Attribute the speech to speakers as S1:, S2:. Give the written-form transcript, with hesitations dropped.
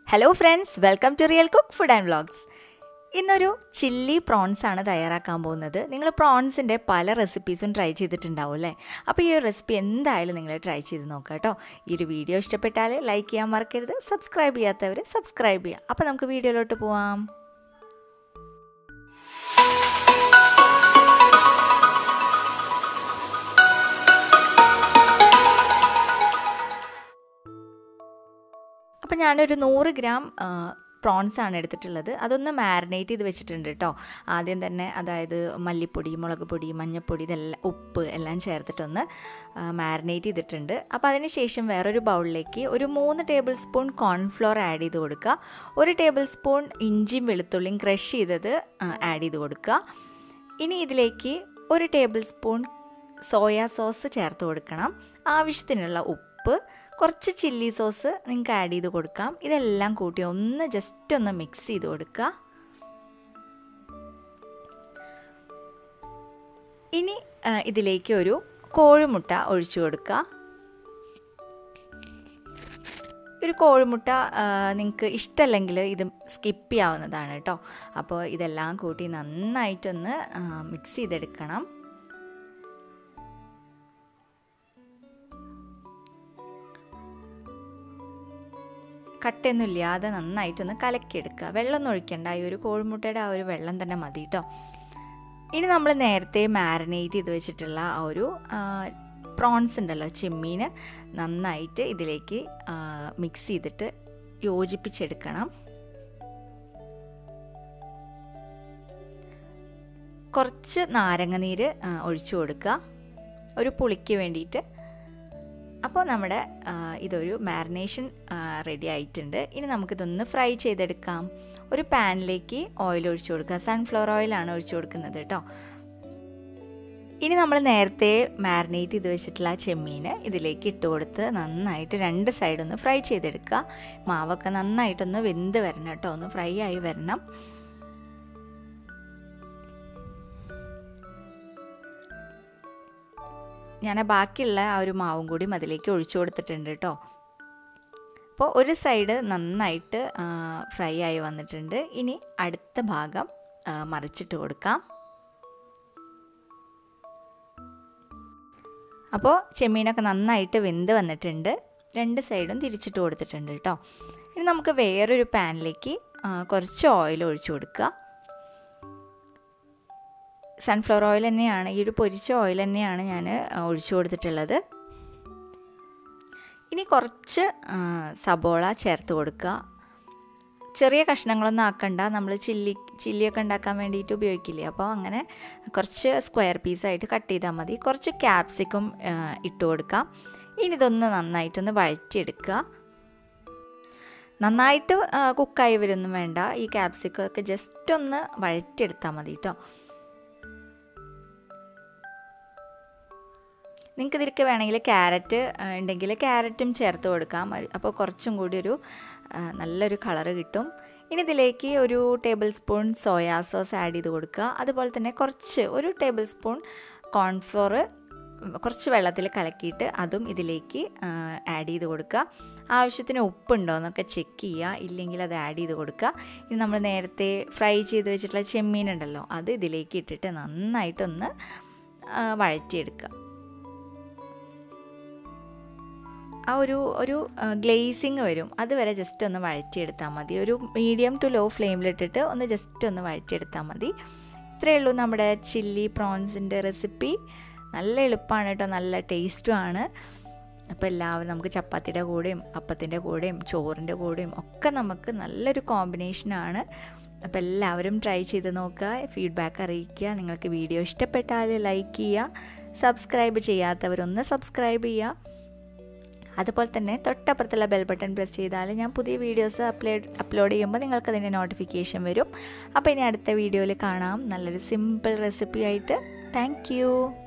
S1: Hello friends, welcome to Real Cook Food and Vlogs. ഇന്നൊരു chilli prawns ആണ് തയ്യാറാക്കാൻ പോകുന്നത്. നിങ്ങൾ പ്രോൺസിൻ്റെ പല റെസിപ്പീസും ട്രൈ ചെയ്തിട്ടുണ്ടാവും അല്ലേ? അപ്പോൾ ഈ ഒരു റെസിപ്പി എന്തായാലും നിങ്ങൾ ട്രൈ ചെയ്ത് നോക്കുക കേട്ടോ. ഈ ഒരു വീഡിയോ ഇഷ്ടപ്പെട്ടാൽ ലൈക്ക് ചെയ്യാൻ മറക്കരുത്, സബ്സ്ക്രൈബ് ചെയ്യാത്തവർ സബ്സ്ക്രൈബ് ചെയ്യുക. അപ്പോൾ നമുക്ക് വീഡിയോയിലോട്ട് പോവാം. അപ്പോൾ ഞാനൊരു 100 ഗ്രാം പ്രോൺസ് ആണ് എടുത്തിട്ടുള്ളത്. അതൊന്ന് മാരിനേറ്റ് ചെയ്ത് വെച്ചിട്ടുണ്ട് കേട്ടോ. ആദ്യം തന്നെ അതായത് മല്ലിപ്പൊടി, മുളക് പൊടി, മഞ്ഞൾപ്പൊടി, ഇതെല്ലാം ഉപ്പ് എല്ലാം ചേർത്തിട്ടൊന്ന് മാരിനേറ്റ് ചെയ്തിട്ടുണ്ട്. അപ്പോൾ അതിന് ശേഷം വേറൊരു ബൗളിലേക്ക് ഒരു 3 ടേബിൾ സ്പൂൺ കോൺഫ്ലോർ ആഡ് ചെയ്ത് കൊടുക്കുക. 1 ടേബിൾ സ്പൂൺ ഇഞ്ചിയും വെളുത്തുള്ളിയും ക്രഷ് ചെയ്തത് ആഡ് ചെയ്ത് കൊടുക്കുക. ഇനി ഇതിലേക്ക് 1 ടേബിൾ സ്പൂൺ സോയാ സോസ് ചേർത്ത് കൊടുക്കണം. ആവശ്യത്തിനുള്ള ഉപ്പ്, കുറച്ച് ചില്ലി സോസ് നിങ്ങൾക്ക് ആഡ് ചെയ്ത് കൊടുക്കാം. ഇതെല്ലാം കൂട്ടി ഒന്ന് ജസ്റ്റ് ഒന്ന് മിക്സ് ചെയ്ത് കൊടുക്കുക. ഇനി ഇതിലേക്ക് ഒരു കോഴിമുട്ട ഒഴിച്ചു കൊടുക്കുക. ഒരു കോഴിമുട്ട നിങ്ങൾക്ക് ഇഷ്ടമല്ലെങ്കിൽ ഇത് സ്കിപ്പ് ചെയ്യാവുന്നതാണ് കേട്ടോ. അപ്പോൾ ഇതെല്ലാം കൂട്ടി നന്നായിട്ടൊന്ന് മിക്സ് ചെയ്തെടുക്കണം. കട്ടയൊന്നും ഇല്ലാതെ നന്നായിട്ടൊന്ന് കലക്കിയെടുക്കുക. വെള്ളമൊന്നും ഒഴിക്കണ്ട, ഈ ഒരു കോഴിമുട്ടയുടെ ആ ഒരു വെള്ളം തന്നെ മതി കേട്ടോ. ഇനി നമ്മൾ നേരത്തെ മാരിനേറ്റ് ചെയ്ത് വെച്ചിട്ടുള്ള ആ ഒരു പ്രോൺസ് ഉണ്ടല്ലോ, ചെമ്മീൻ, നന്നായിട്ട് ഇതിലേക്ക് മിക്സ് ചെയ്തിട്ട് യോജിപ്പിച്ചെടുക്കണം. കുറച്ച് നാരങ്ങനീര് ഒഴിച്ചു കൊടുക്കുക, ഒരു പുളിക്ക് വേണ്ടിയിട്ട്. അപ്പോൾ നമ്മുടെ ഇതൊരു മാരിനേഷൻ റെഡി ആയിട്ടുണ്ട്. ഇനി നമുക്കിതൊന്ന് ഫ്രൈ ചെയ്തെടുക്കാം. ഒരു പാനിലേക്ക് ഓയിൽ ഒഴിച്ചു കൊടുക്കുക. സൺഫ്ലവർ ഓയിലാണ് ഒഴിച്ചു കൊടുക്കുന്നത് കേട്ടോ. ഇനി നമ്മൾ നേരത്തെ മാരിനേറ്റ് ചെയ്ത് വെച്ചിട്ടുള്ള ചെമ്മീൻ ഇതിലേക്ക് ഇട്ട് കൊടുത്ത് നന്നായിട്ട് 2 സൈഡൊന്ന് ഫ്രൈ ചെയ്തെടുക്കുക. മാവൊക്കെ നന്നായിട്ടൊന്ന് വെന്ത് വരണം കേട്ടോ, ഒന്ന് ഫ്രൈ ആയി വരണം. ഞാൻ ബാക്കിയുള്ള ആ ഒരു മാവും കൂടി അതിലേക്ക് ഒഴിച്ചു കൊടുത്തിട്ടുണ്ട് കേട്ടോ. അപ്പോൾ ഒരു സൈഡ് നന്നായിട്ട് ഫ്രൈ ആയി വന്നിട്ടുണ്ട്. ഇനി അടുത്ത ഭാഗം മറിച്ചിട്ട് കൊടുക്കാം. അപ്പോൾ ചെമ്മീനൊക്കെ നന്നായിട്ട് വെന്ത് വന്നിട്ടുണ്ട്. 2 സൈഡും തിരിച്ചിട്ട് കൊടുത്തിട്ടുണ്ട് കേട്ടോ. ഇനി നമുക്ക് വേറൊരു പാനിലേക്ക് കുറച്ച് ഓയിൽ ഒഴിച്ചു കൊടുക്കുക. സൺഫ്ലവർ ഓയിൽ തന്നെയാണ്, ഈ ഒരു പൊരിച്ച ഓയിൽ തന്നെയാണ് ഞാൻ ഒഴിച്ചു കൊടുത്തിട്ടുള്ളത്. ഇനി കുറച്ച് സബോള ചേർത്ത് കൊടുക്കുക. ചെറിയ കഷ്ണങ്ങളൊന്നും ആക്കണ്ട, നമ്മൾ ചില്ലിയൊക്കെ ഉണ്ടാക്കാൻ വേണ്ടിയിട്ട് ഉപയോഗിക്കില്ലേ, അപ്പോൾ അങ്ങനെ കുറച്ച് സ്ക്വയർ പീസായിട്ട് കട്ട് ചെയ്താൽ മതി. കുറച്ച് ക്യാപ്സിക്കം ഇട്ട് കൊടുക്കാം. ഇനി ഇതൊന്ന് നന്നായിട്ടൊന്ന് വഴറ്റിയെടുക്കുക. നന്നായിട്ട് കുക്കായി വരുമൊന്നും വേണ്ട, ഈ ക്യാപ്സിക്കമൊക്കെ ജസ്റ്റ് ഒന്ന് വഴറ്റിയെടുത്താൽ മതി കേട്ടോ. നിങ്ങൾക്ക് ഇതിലേക്ക് വേണമെങ്കിൽ ക്യാരറ്റ് ഉണ്ടെങ്കിൽ ക്യാരറ്റും ചേർത്ത് കൊടുക്കാം. അപ്പോൾ കുറച്ചും കൂടി ഒരു നല്ലൊരു കളറ് കിട്ടും. ഇനി ഇതിലേക്ക് ഒരു tablespoon soya sauce add ചെയ്ത് കൊടുക്കുക. അതുപോലെ തന്നെ ഒരു ടേബിൾ സ്പൂൺ കോൺഫ്ലോർ കുറച്ച് വെള്ളത്തിൽ കലക്കിയിട്ട് അതും ഇതിലേക്ക് ആഡ് ചെയ്ത് കൊടുക്കുക. ആവശ്യത്തിന് ഉപ്പുണ്ടോ എന്നൊക്കെ ചെക്ക് ചെയ്യുക, ഇല്ലെങ്കിൽ അത് ആഡ് ചെയ്ത് കൊടുക്കുക. ഇനി നമ്മൾ നേരത്തെ ഫ്രൈ ചെയ്ത് വെച്ചിട്ടുള്ള ചെമ്മീൻ ഉണ്ടല്ലോ, അത് ഇതിലേക്ക് ഇട്ടിട്ട് നന്നായിട്ടൊന്ന് വഴറ്റിയെടുക്കുക. ആ ഒരു ഗ്ലേസിങ് വരും, അതുവരെ ജസ്റ്റ് ഒന്ന് വഴറ്റിയെടുത്താൽ മതി. ഒരു മീഡിയം ടു ലോ ഫ്ലെയിമിലിട്ടിട്ട് ഒന്ന് ജസ്റ്റ് ഒന്ന് വഴറ്റിയെടുത്താൽ മതി. ഇത്രയേ ഉള്ളൂ നമ്മുടെ ചില്ലി പ്രോൺസിൻ്റെ റെസിപ്പി. നല്ല എളുപ്പമാണ് കേട്ടോ, നല്ല ടേസ്റ്റും ആണ്. അപ്പോൾ എല്ലാവരും നമുക്ക് ചപ്പാത്തിയുടെ കൂടെയും അപ്പത്തിൻ്റെ കൂടെയും ചോറിൻ്റെ കൂടെയും ഒക്കെ നമുക്ക് നല്ലൊരു കോമ്പിനേഷനാണ്. അപ്പോൾ എല്ലാവരും ട്രൈ ചെയ്ത് നോക്കുക, ഫീഡ്ബാക്ക് അറിയിക്കുക. നിങ്ങൾക്ക് വീഡിയോ ഇഷ്ടപ്പെട്ടാൽ ലൈക്ക് ചെയ്യുക, സബ്സ്ക്രൈബ് ചെയ്യാത്തവരൊന്ന് സബ്സ്ക്രൈബ് ചെയ്യുക. അതുപോലെ തന്നെ തൊട്ടപ്പുറത്തുള്ള ബെൽ ബട്ടൺ പ്രസ് ചെയ്താൽ ഞാൻ പുതിയ വീഡിയോസ് അപ്ലോഡ് ചെയ്യുമ്പോൾ നിങ്ങൾക്കതിൻ്റെ നോട്ടിഫിക്കേഷൻ വരും. അപ്പോൾ ഇനി അടുത്ത വീഡിയോയിൽ കാണാം നല്ലൊരു സിമ്പിൾ റെസിപ്പി ആയിട്ട്. Thank U.